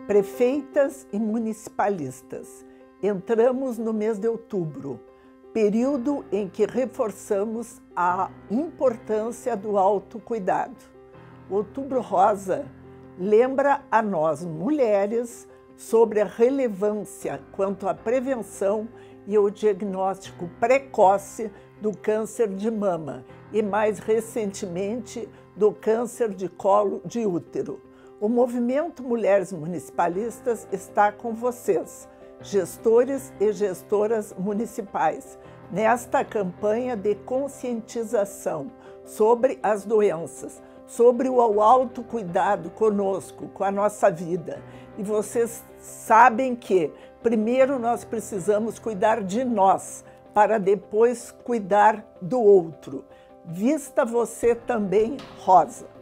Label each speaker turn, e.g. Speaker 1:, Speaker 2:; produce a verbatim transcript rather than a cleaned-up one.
Speaker 1: Prefeitas e municipalistas, entramos no mês de outubro, período em que reforçamos a importância do autocuidado. O Outubro Rosa lembra a nós, mulheres, sobre a relevância quanto à prevenção e o diagnóstico precoce do câncer de mama e, mais recentemente, do câncer de colo de útero. O Movimento Mulheres Municipalistas está com vocês, gestores e gestoras municipais, nesta campanha de conscientização sobre as doenças, sobre o autocuidado conosco, com a nossa vida. E vocês sabem que, primeiro, nós precisamos cuidar de nós, para depois cuidar do outro. Vista você também rosa.